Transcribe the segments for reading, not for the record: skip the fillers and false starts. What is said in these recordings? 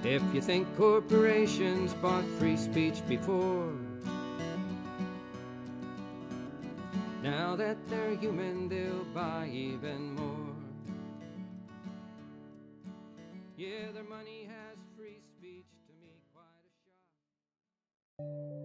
If you think corporations bought free speech before, now that they're human, they'll buy even more. Yeah, their money has free speech, to me quite a shock.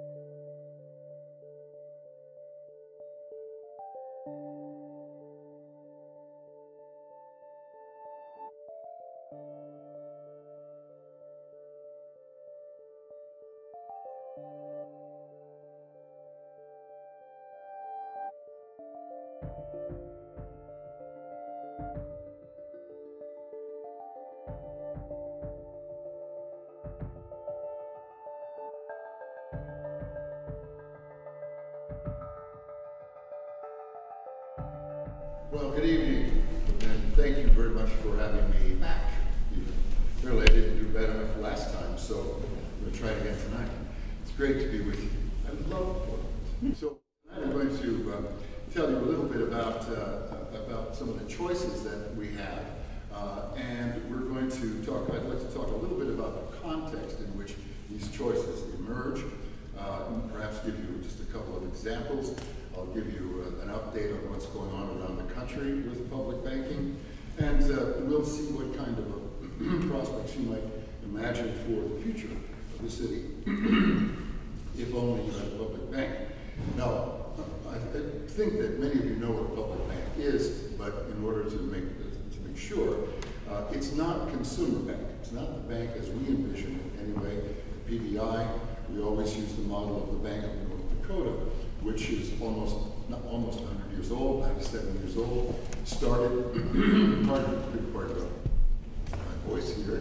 Well, good evening, and thank you very much for having me back. Really, I didn't do bad enough last time, so I'm going to try it again tonight. It's great to be with you. I love Portland. So tonight I'm going to tell you a little bit about some of the choices that we have, and we're going to talk. I'd like to talk a little bit about the context in which these choices emerge. Perhaps give you just a couple of examples. I'll give you an update on what's going on around the country with public banking, and we'll see what kind of prospects you might imagine for the future of the city, if only you had a public bank. Now, I think that many of you know what a public bank is, but in order to make sure, it's not a consumer bank. It's not the bank as we envision it anyway. At PBI, we always use the model of the Bank of North Dakota, which is almost 100 years old, 97 years old. Started, part of my voice here,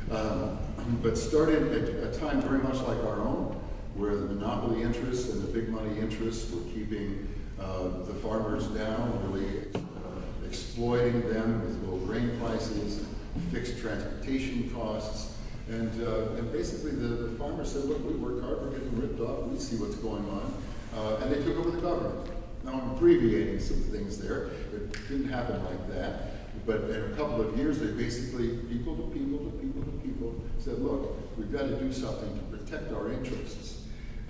but started at a time very much like our own, where the monopoly interests and the big money interests were keeping the farmers down, really exploiting them with low grain prices, fixed transportation costs, and basically the farmers said, look, we work hard, we're getting ripped off, we see what's going on. And they took over the government. Now I'm abbreviating some things there. It didn't happen like that. But in a couple of years, they basically, people to people, said, look, we've got to do something to protect our interests.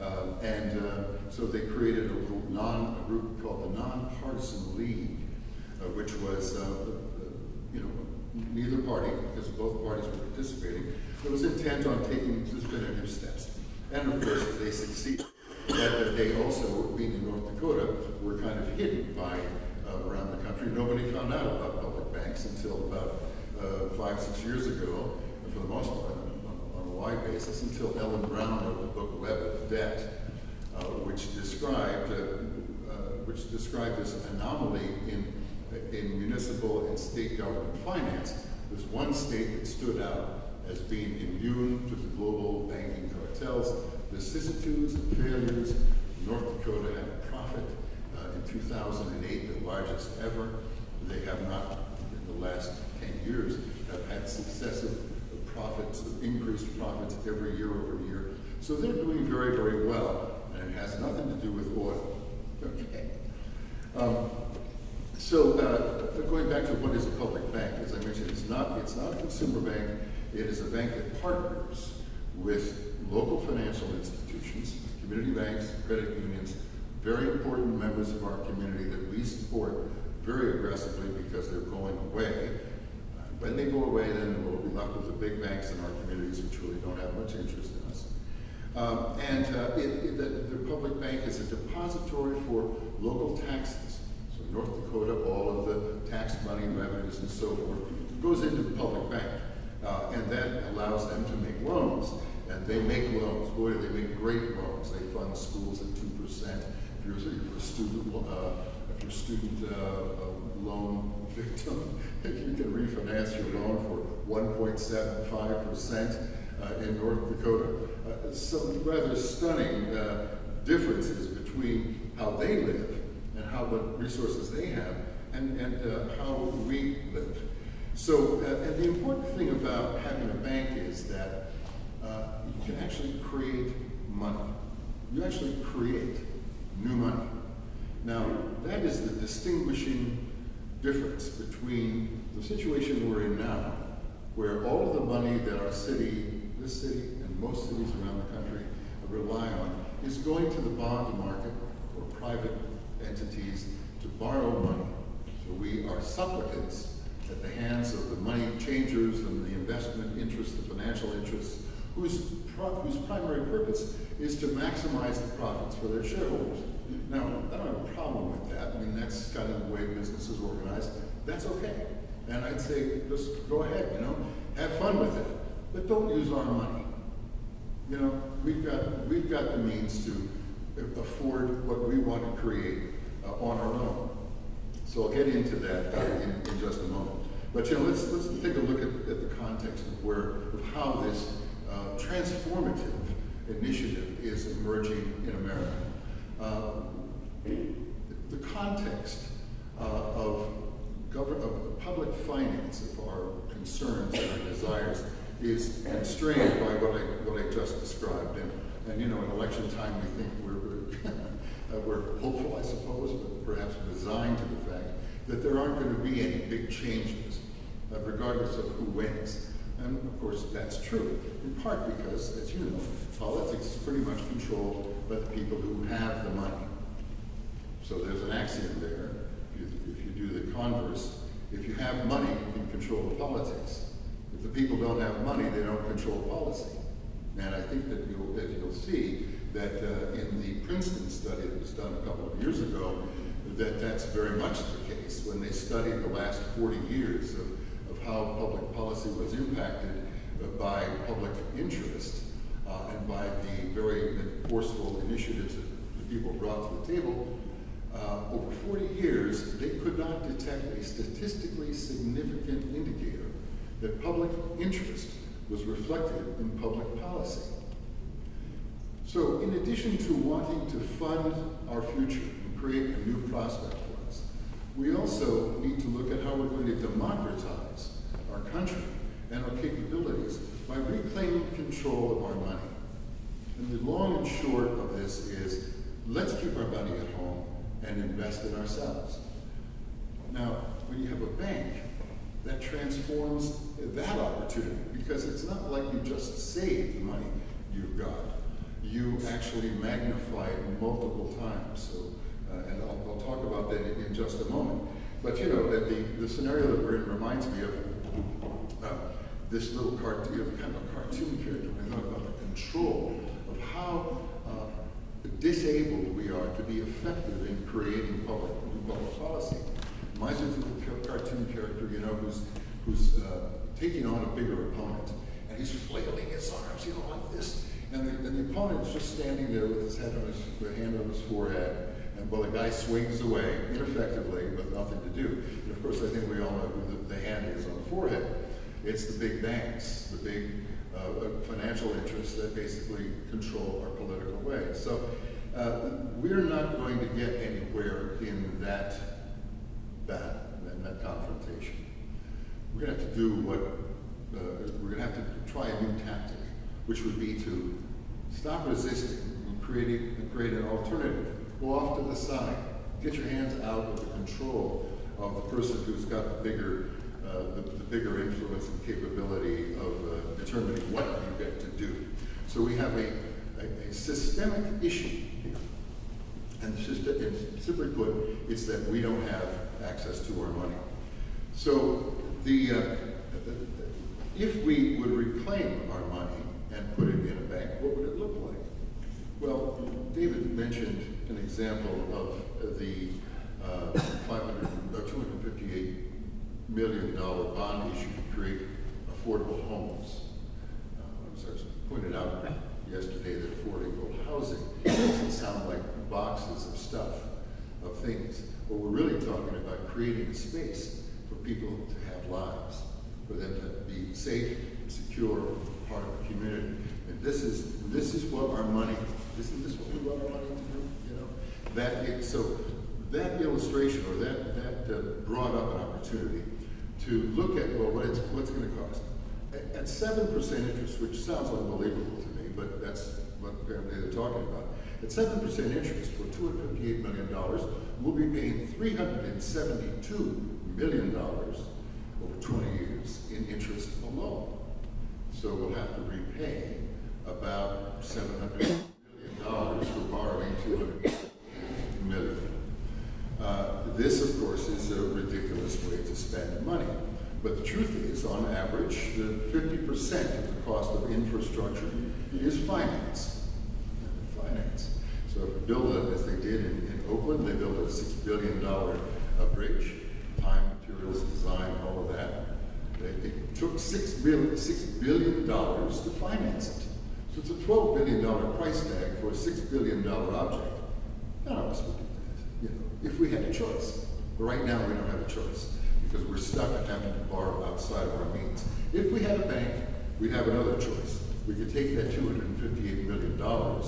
So they created a group called the Nonpartisan League, which was, neither party, because both parties were participating, but was intent on taking definitive steps. And of course, they succeeded. But they also, being in North Dakota, were kind of hidden by around the country. Nobody found out about public banks until about 5-6 years ago, for the most part, on a wide basis, until Ellen Brown wrote the book Web of Debt, which described this anomaly in municipal and state government finance. There's one state that stood out as being immune to the global banking cartels, vicissitudes and failures. North Dakota had a profit in 2008, the largest ever. They have not, in the last 10 years, have had successive profits, increased profits every year over year. So they're doing very, very well, and it has nothing to do with oil. Okay. Going back to what is a public bank, as I mentioned, it's not a consumer bank. It is a bank that partners with local financial institutions, community banks, credit unions, very important members of our community that we support very aggressively because they're going away. When they go away, then we'll be left with the big banks in our communities which really don't have much interest in us. The public bank is a depository for local taxes. So in North Dakota, all of the tax money, revenues, and so forth goes into the public bank. And that allows them to make loans. And they make loans. Boy, they make great loans. They fund schools at 2%. If you're a student loan victim, you can refinance your loan for 1.75% in North Dakota. Some rather stunning differences between how they live and what resources they have and how we live. So, and the important thing about having a bank is that you can actually create money. You actually create new money. Now, that is the distinguishing difference between the situation we're in now, where all of the money that our city, this city, and most cities around the country rely on is going to the bond market or private entities to borrow money. So we are supplicants at the hands of the money changers and the investment interests, the financial interests, whose primary purpose is to maximize the profits for their shareholders. Now, I don't have a problem with that. I mean, that's kind of the way business is organized. That's okay. And I'd say, just go ahead, you know, have fun with it. But don't use our money. You know, we've got the means to afford what we want to create on our own. So I'll get into that in just a moment. But you know, let's take a look at the context of how this transformative initiative is emerging in America. The context of public finance, of our concerns and our desires, is constrained by what I just described. And you know, in election time, we think we're hopeful, I suppose, but perhaps resigned to the fact that there aren't going to be any big changes, regardless of who wins. And of course, that's true, in part because, as you know, politics is pretty much controlled by the people who have the money. So there's an axiom there. If you do the converse, if you have money, you can control the politics. If the people don't have money, they don't control policy. And I think that you'll see that in the Princeton study that was done a couple of years ago, that's very much the case. When they studied the last 40 years of how public policy was impacted by public interest and by the very forceful initiatives that the people brought to the table, over 40 years, they could not detect a statistically significant indicator that public interest was reflected in public policy. So in addition to wanting to fund our future and create a new prospect for us, we also need to look at how we're going to democratize our country and our capabilities by reclaiming control of our money. And the long and short of this is, let's keep our money at home and invest in ourselves. Now, when you have a bank, that transforms that opportunity, because it's not like you just save the money you've got. You actually magnify it multiple times. So, and I'll talk about that in just a moment. But you know, the scenario that we're in reminds me of this little cartoon, kind of a cartoon character, about the control of how disabled we are to be effective in creating public policy. Reminds me of the cartoon character, you know, who's taking on a bigger opponent, and he's flailing his arms, you know, like this, and the opponent is just standing there with his hand on his forehead, and well, the guy swings away ineffectively with nothing to do. And of course, I think we all know who the hand is on the forehead. It's the big banks, the big financial interests that basically control our political way. So we're not going to get anywhere in that battle, in that confrontation. We're going to have to do we're going to have to try a new tactic, which would be to stop resisting and create an alternative. Go off to the side. Get your hands out of the control of the person who's got the bigger influence and capability of determining what you get to do. So we have a systemic issue here. And simply put, it's that we don't have access to our money. So if we would reclaim our money and put it in a bank, what would it look like? Well, David mentioned an example of the $258 million bond issue to create affordable homes. As I pointed out yesterday, that affordable housing doesn't sound like boxes of stuff, of things. But we're really talking about creating a space for people to have lives, for them to be safe, secure, part of the community. And this is what our money, isn't this what we want our money to do? You know, so that illustration, or that brought up an opportunity to look at, well, what's going to cost. At 7% interest, which sounds unbelievable to me, but that's what apparently they're talking about. At 7% interest for $258 million, we'll be paying $372 million over 20 years in interest alone. So we'll have to repay about $700 million for borrowing $200 million. This, of course, is a ridiculous way to spend money. But the truth is, on average, 50% of the cost of infrastructure is finance. So if you build it, as they did in Oakland, they built a $6 billion bridge, time, materials, design, all of that. It took $6 billion to finance it. So it's a $12 billion price tag for a $6 billion object. None of us would do that, if we had a choice. But right now, we don't have a choice because we're stuck at having to borrow outside of our means. If we had a bank, we'd have another choice. We could take that $258 million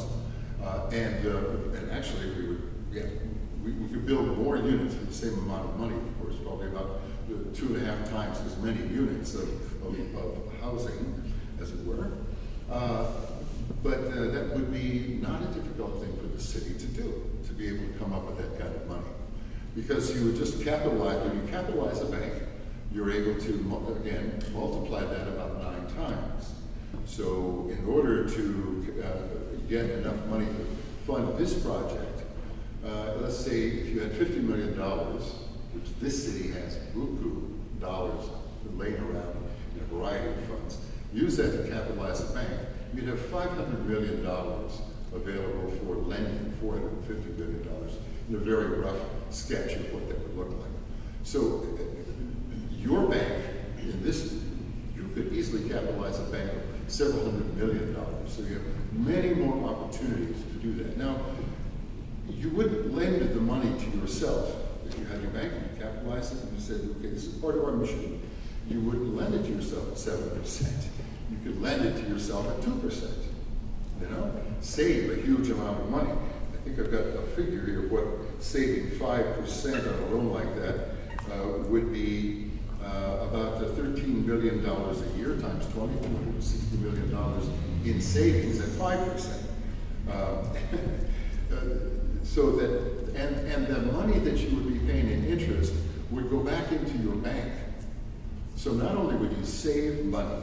and actually, if we could build more units for the same amount of money, of course, probably about 2.5 times as many units of housing, as it were. But that would be not a difficult thing for the city to do, to be able to come up with that kind of money. Because you would just capitalize, when you capitalize a bank, you're able to, again, multiply that about 9 times. So in order to get enough money to fund this project, let's say if you had $50 million, which this city has buku dollars laying around in a variety of funds, use that to capitalize a bank, you'd have $500 million available for lending, $450 billion, in a very rough sketch of what that would look like. So your bank, in this, you could easily capitalize a bank of several $100 million. So you have many more opportunities to do that. Now, you wouldn't lend the money to yourself if you had your bank and you capitalized it and you said, okay, this is part of our mission. You wouldn't lend it to yourself at 7%. You could lend it to yourself at 2%. Save a huge amount of money. I think I've got a figure here of what saving 5% on a loan like that would be about $13 billion a year times 20, $260 million in savings at 5%. So that, and the money that you would be paying in interest would go back into your bank. So not only would you save money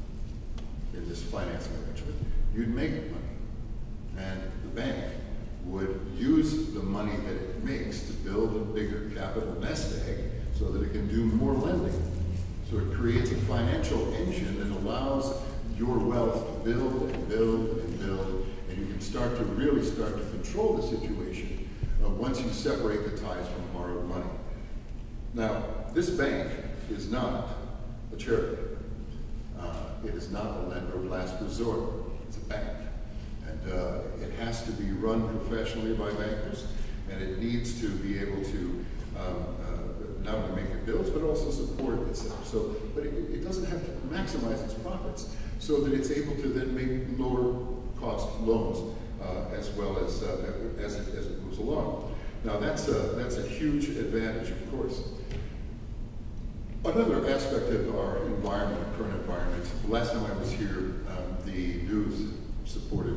in this financing arrangement, you'd make money. And the bank would use the money that it makes to build a bigger capital nest egg so that it can do more lending. So it creates a financial engine that allows your wealth to build and build and build, and you can start to really start to control the situation once you separate the ties from borrowed money. Now, this bank is not a charity. It is not a lender of last resort. It's a bank. And it has to be run professionally by bankers, and it needs to be able to not only make it bills, but also support itself. So, but it doesn't have to maximize its profits so that it's able to then make lower cost loans as well as it moves along. Now that's a huge advantage, of course. Another aspect of our environment, our current environment, last time I was here, the news supported,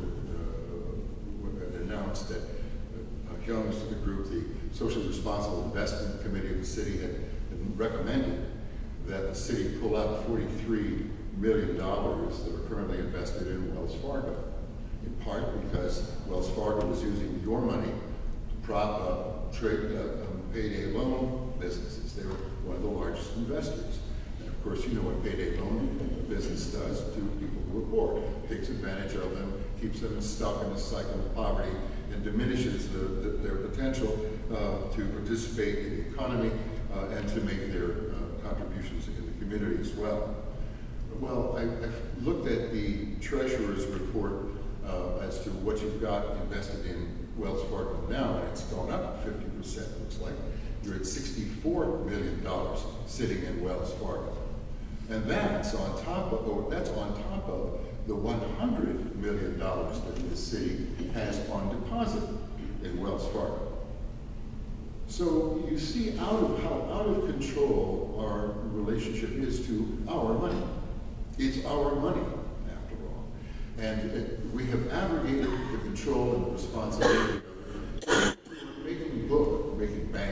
announced that Young's group, the Socially Responsible Investment Committee of the city, had recommended that the city pull out $43 million that are currently invested in Wells Fargo, in part because Wells Fargo was using your money to prop up payday loan businesses. They were one of the largest investors. And of course, you know what payday loan business does to people who are poor. It takes advantage of them, keeps them stuck in a cycle of poverty, and diminishes their potential to participate in the economy and to make their contributions in the community as well. Well, I've looked at the treasurer's report as to what you've got invested in Wells Fargo now, and it's gone up 50%, looks like. You're at $64 million sitting in Wells Fargo. And that's on top of the $100 million that the city has on deposit in Wells Fargo. So you see how out of control our relationship is to our money. It's our money, after all. And we have abrogated the control and the responsibility of making bank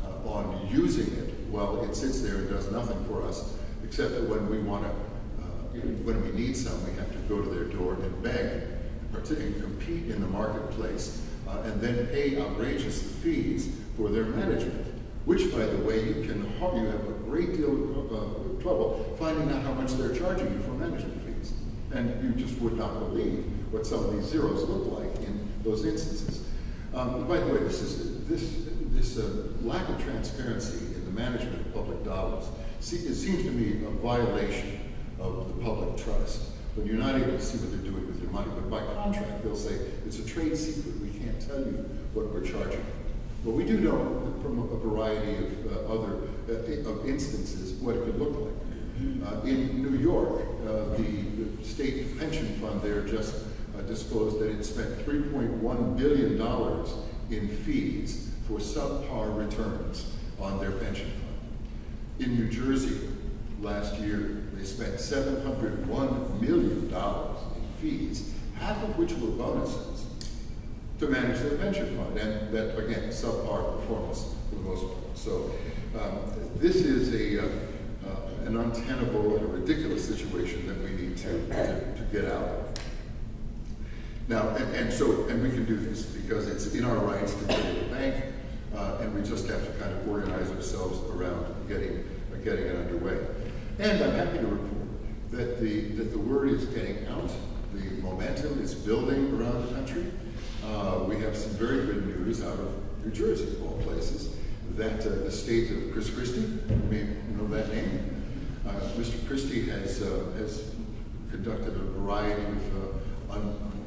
on using it while it sits there and does nothing for us, except that when we want to when we need some, we have to go to their door and beg, and compete in the marketplace, and then pay outrageous fees for their management, which, by the way, you have a great deal of trouble finding out how much they're charging you for management fees. And you just would not believe what some of these zeros look like in those instances. By the way, this lack of transparency in the management of public dollars, it seems to me a violation of the public trust. When you're not able to see what they're doing with your money, but by contract, they'll say, it's a trade secret, we can't tell you what we're charging. But we do know from a variety of other instances what it could look like. In New York, the state pension fund there just disclosed that it spent $3.1 billion in fees for subpar returns on their pension fund. In New Jersey, last year, they spent $701 million in fees, half of which were bonuses, to manage their pension fund, and that, again, subpar performance for the most part. So this is an untenable and a ridiculous situation that we need to get out of. Now, and we can do this because it's in our rights to go to the bank, and we just have to kind of organize ourselves around getting it underway. And I'm happy to report that the word is getting out. The momentum is building around the country. We have some very good news out of New Jersey, of all places, that the state of Chris Christie, you may know that name. Mr. Christie has conducted a variety of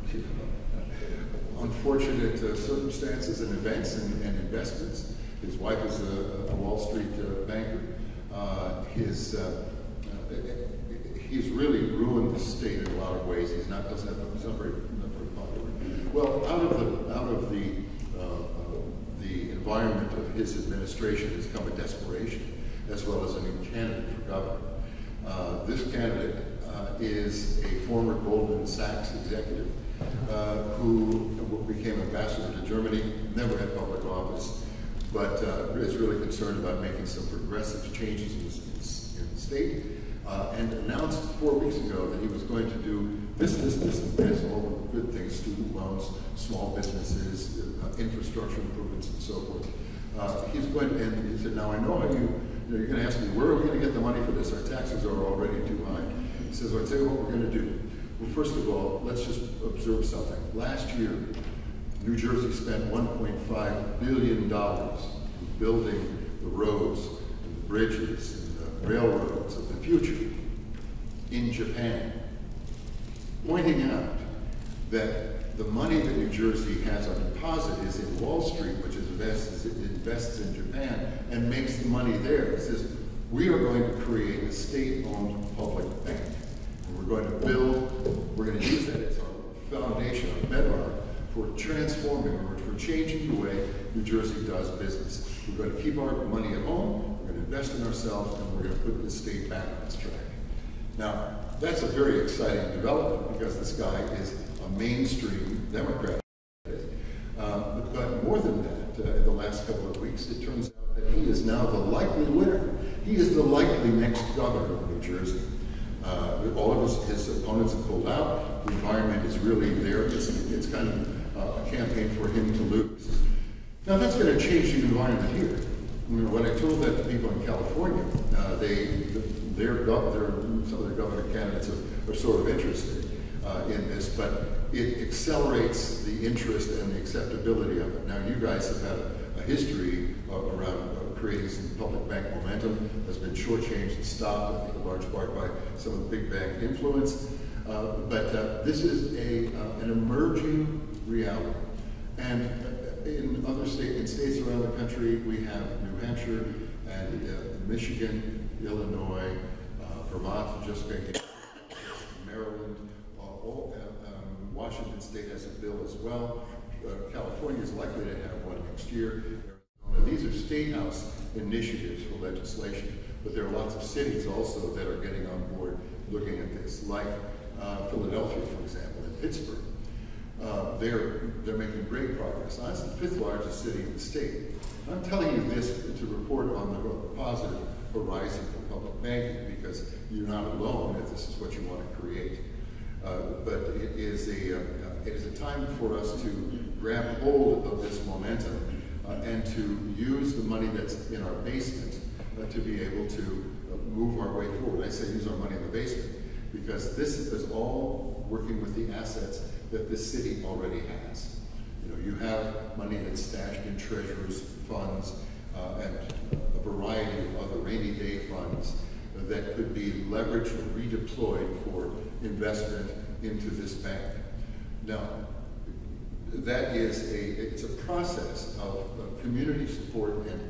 unfortunate circumstances and events and investments. His wife is a Wall Street banker. He's really ruined the state in a lot of ways. He's not very popular. Well, out of the environment of his administration has come a desperation, as well as a new candidate for governor. This candidate is a former Goldman Sachs executive who became ambassador to Germany, never had public office, but is really concerned about making some progressive changes in the state, and announced 4 weeks ago that he was going to do this, all the good things, student loans, small businesses, infrastructure improvements, and so forth. He's going to, and he said, now I know how you're going to ask me, where are we going to get the money for this? Our taxes are already too high. He says, I'll tell you what we're going to do. Well, first of all, let's just observe something. Last year, New Jersey spent $1.5 billion in building the roads and the bridges and the railroads of the future in Japan, pointing out that the money that New Jersey has on deposit is in Wall Street, which invests in Japan and makes the money there. It says, we are going to create a state-owned public bank. And we're going to use that as our foundation, our bedrock, for transforming or for changing the way New Jersey does business. We're going to keep our money at home, we're going to invest in ourselves, and we're going to put the state back on its track. Now, that's a very exciting development because this guy is a mainstream Democrat. But more than that, in the last couple of weeks, it turns out that he is now the likely winner. He is the likely next governor of New Jersey. All of his opponents have pulled out. The environment is really there. It's kind of a campaign for him to lose. Now that's going to change the environment here. When I told that to people in California, some of their governor candidates are sort of interested in this, but it accelerates the interest and the acceptability of it. Now you guys have had a history around creating some public bank momentum that's been shortchanged and stopped, I think in large part by some of the big bank influence. But this is an emerging reality. And in other states around the country, we have New Hampshire and Michigan, Illinois, Vermont, just making Maryland, Washington State has a bill as well. California is likely to have one next year. These are state house initiatives for legislation, but there are lots of cities also that are getting on board looking at this, like Philadelphia, for example, and Pittsburgh. They're making great progress. That's the 5th largest city in the state. I'm telling you this to report on the positive horizon for public banking because you're not alone. As the this is what you want to create. But it is a time for us to grab hold of this momentum and to use the money that's in our basement to be able to move our way forward. I say use our money in the basement because this is all working with the assets that this city already has. You know, you have money that's stashed in treasurers' funds and a variety of other rainy day funds that could be leveraged or redeployed for investment into this bank. Now, that is it's a process of community support and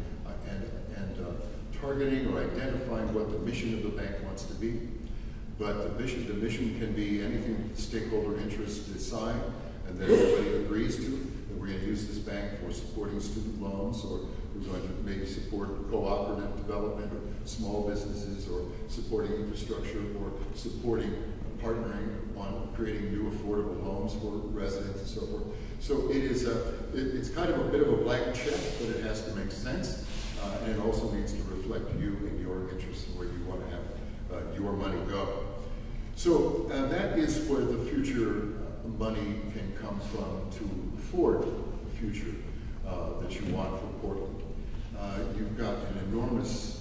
targeting or identifying what the mission of the bank wants to be. But the mission can be anything stakeholder interests decide and that everybody agrees to. That we're going to use this bank for supporting student loans, or we're going to maybe support cooperative development or small businesses, or supporting infrastructure, or supporting partnering on creating new affordable homes for residents and so forth. So it is it's kind of a bit of a blank check, but it has to make sense, and it also needs to reflect you and your interests and where you want to have your money go. So that is where the future money can come from to afford the future that you want for Portland. You've got an enormous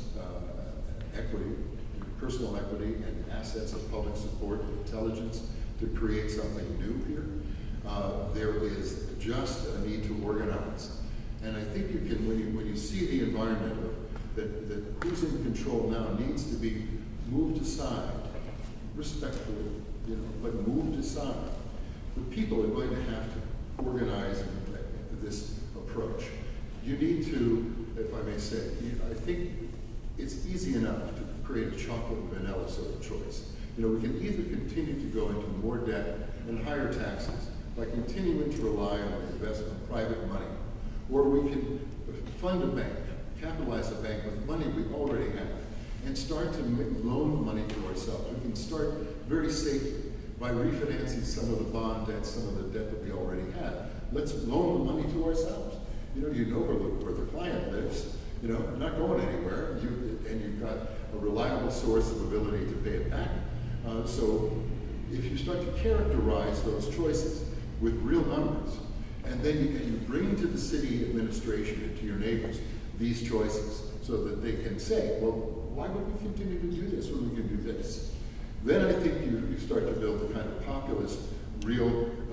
equity, personal equity, and assets of public support and intelligence to create something new here. There is just a need to organize. And I think you can, when you see the environment that who's in control now needs to be moved aside, respectfully, you know, but moved aside. The people are going to have to organize this approach. You need to, if I may say, I think it's easy enough to create a chocolate and vanilla sort of choice. You know, we can either continue to go into more debt and higher taxes by continuing to rely on investment, private money, or we can fund a bank, capitalize a bank with money we already have, and start to loan money to ourselves. We can start very safely by refinancing some of the bond debt, some of the debt that we already have. Let's loan the money to ourselves. You know where the client lives. You know, not going anywhere. And you've got a reliable source of ability to pay it back. So if you start to characterize those choices with real numbers, and then you bring to the city administration and to your neighbors these choices so that they can say, well, why would we continue to do this when we can do this? Then I think you start to build the kind of populist, real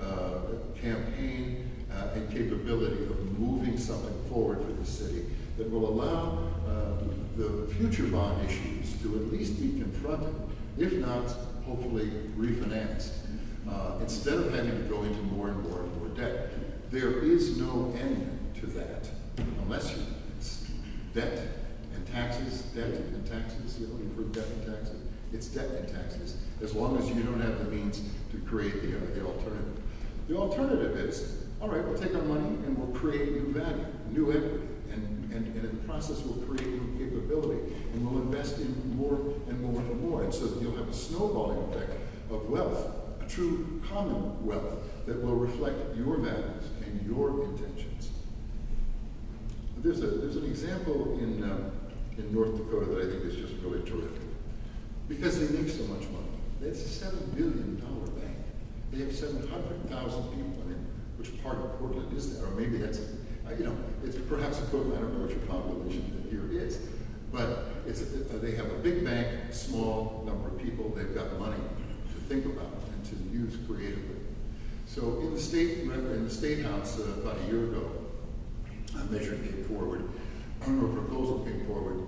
campaign and capability of moving something forward for the city that will allow the future bond issues to at least be confronted, if not hopefully refinanced, instead of having to go into more and more and more debt. There is no end to that unless you debt and taxes, you know, you've heard debt and taxes. It's debt and taxes, as long as you don't have the means to create the alternative. The alternative is, all right, we'll take our money and we'll create new value, new equity, and in the process we'll create new capability, and we'll invest in more and more and more, and so that you'll have a snowballing effect of wealth, a true commonwealth that will reflect your values and your intentions. There's an example in North Dakota that I think is just really terrific, because they make so much money. It's a $7 billion bank. They have 700,000 people in it. Which part of Portland is that? Or maybe that's, you know, it's perhaps equivalent. I don't know what your population here is, but they have a big bank, small number of people. They've got money to think about and to use creatively. So in the state house about a year ago, a measure came forward, or a proposal came forward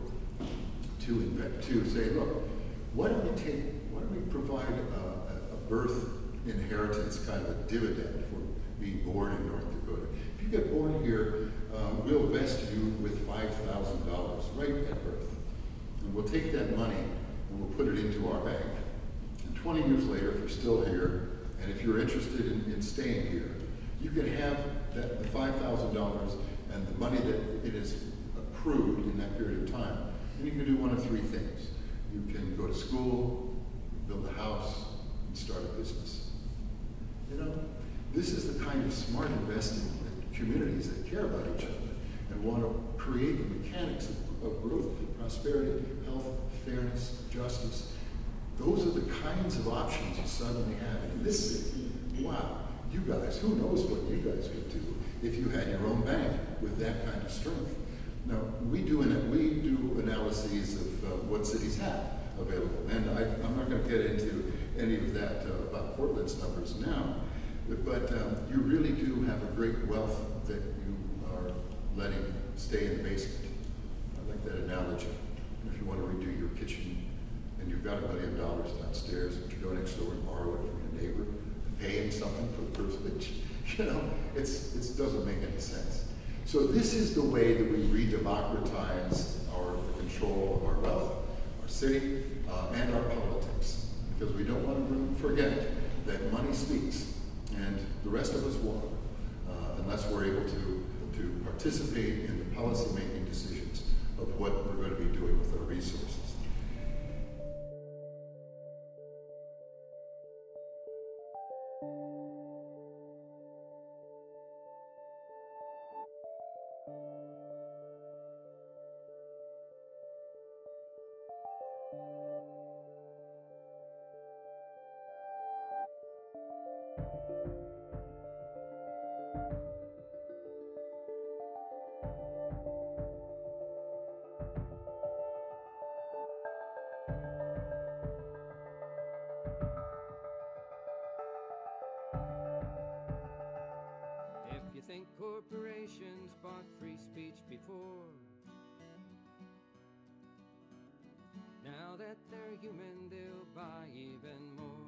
to say, look, why don't we provide a birth inheritance kind of a dividend for being born in North Dakota? If you get born here, we'll vest you with $5,000 right at birth. And we'll take that money and we'll put it into our bank. And 20 years later, if you're still here, and if you're interested in staying here, you can have the $5,000 and the money that it is accrued in that period of time. And you can do one of three things. You can go to school, build a house, and start a business. You know, this is the kind of smart investing that communities that care about each other and want to create the mechanics of growth, prosperity, health, fairness, justice. Those are the kinds of options you suddenly have in this city. Wow, you guys, who knows what you guys could do if you had your own bank with that kind of strength. Now, we do analyses of what cities have available, and I'm not going to get into any of that about Portland's numbers now, but you really do have a great wealth that you are letting stay in the basement. I like that analogy. If you want to redo your kitchen and you've got $1 million downstairs, but you go next door and borrow it from your neighbor and pay him something for the privilege, you know, it doesn't make any sense. So this is the way that we re-democratize our control of our wealth, our city, and our politics. Because we don't want to forget that money speaks, and the rest of us won't, unless we're able to participate in the policy-making decisions of what we're going to be doing with our resources. If you think corporations bought free speech before, now that they're human, they'll buy even more.